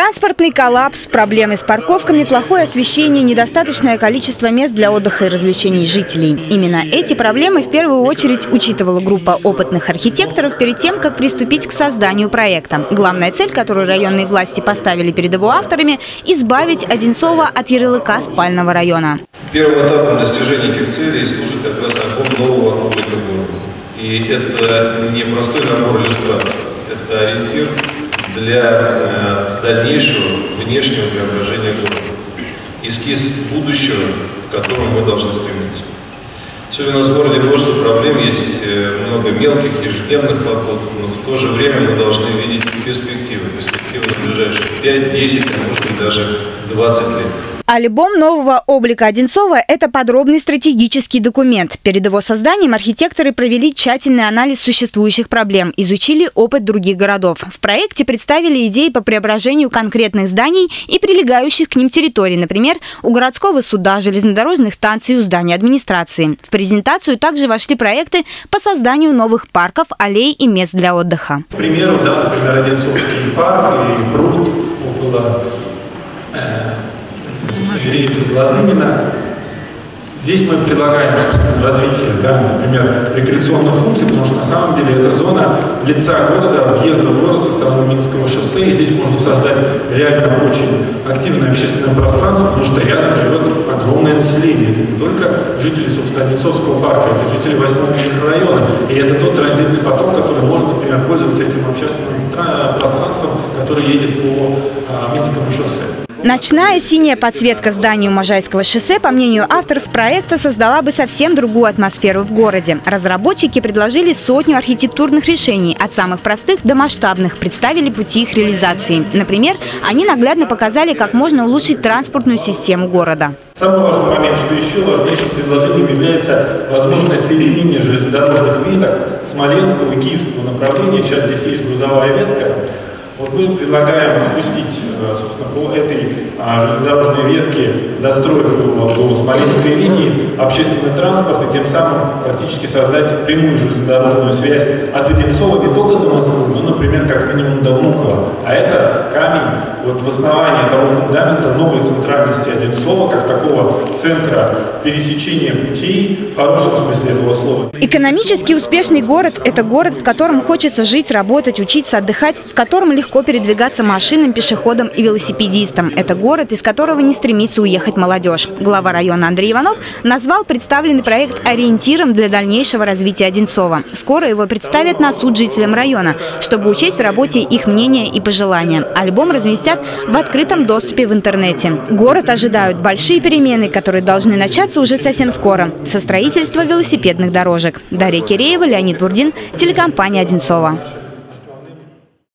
Транспортный коллапс, проблемы с парковками, плохое освещение, недостаточное количество мест для отдыха и развлечений жителей. Именно эти проблемы в первую очередь учитывала группа опытных архитекторов перед тем, как приступить к созданию проекта. Главная цель, которую районные власти поставили перед его авторами – избавить Одинцово от ярлыка спального района. Первым этапом достижения этих целей служит как раз окон нового облика города. И это не простой набор иллюстраций, это ориентир для дальнейшего внешнего преображения города. Эскиз будущего, к которому мы должны стремиться. Сегодня у нас в городе множество проблем, есть много мелких, ежедневных хлопот, но в то же время мы должны видеть перспективы на ближайшие 5, 10, а может быть даже 20 лет. Альбом нового облика Одинцова – это подробный стратегический документ. Перед его созданием архитекторы провели тщательный анализ существующих проблем, изучили опыт других городов. В проекте представили идеи по преображению конкретных зданий и прилегающих к ним территорий, например, у городского суда, железнодорожных станций, у зданий администрации. В презентацию также вошли проекты по созданию новых парков, аллей и мест для отдыха. К примеру, например, Одинцовский парк и пруд около Лозынина. Здесь мы предлагаем развитие, например, рекреационных функций, потому что на самом деле это зона лица города, въезда в город со стороны Минского шоссе. И здесь можно создать реально очень активное общественное пространство, потому что рядом живет огромное население. Это не только жители, собственно, Одинцовского парка, это жители 8-го микрорайона. И это тот транзитный поток, который может, например, пользоваться этим общественным пространством, который едет по Минскому шоссе. Ночная синяя подсветка зданию Можайского шоссе, по мнению авторов проекта, создала бы совсем другую атмосферу в городе. Разработчики предложили сотню архитектурных решений, от самых простых до масштабных, представили пути их реализации. Например, они наглядно показали, как можно улучшить транспортную систему города. Самый важный момент, что еще важнейшим предложением является возможность соединения железнодорожных веток Смоленского и Киевского направления. Сейчас здесь есть грузовая ветка. Вот мы предлагаем опустить, собственно, по этой железнодорожной ветке, достроив его до Смоленской линии, общественный транспорт и тем самым практически создать прямую железнодорожную связь от Одинцова не только до Москвы, но, например, как минимум до Внуково. А это камень в основании того фундамента новой центральности Одинцова, как такого центра пересечения путей, в хорошем смысле этого слова. Экономически успешный город – это город, в котором хочется жить, работать, учиться, отдыхать, в котором легко передвигаться машинам, пешеходам и велосипедистам. Это город, из которого не стремится уехать молодежь. Глава района Андрей Иванов назвал представленный проект ориентиром для дальнейшего развития Одинцова. Скоро его представят на суд жителям района, чтобы учесть в работе их мнения и пожелания. Альбом разместят в открытом доступе в интернете. Город ожидают большие перемены, которые должны начаться уже совсем скоро, со строительства велосипедных дорожек. Дарья Киреева, Леонид Бурдин, телекомпания Одинцова.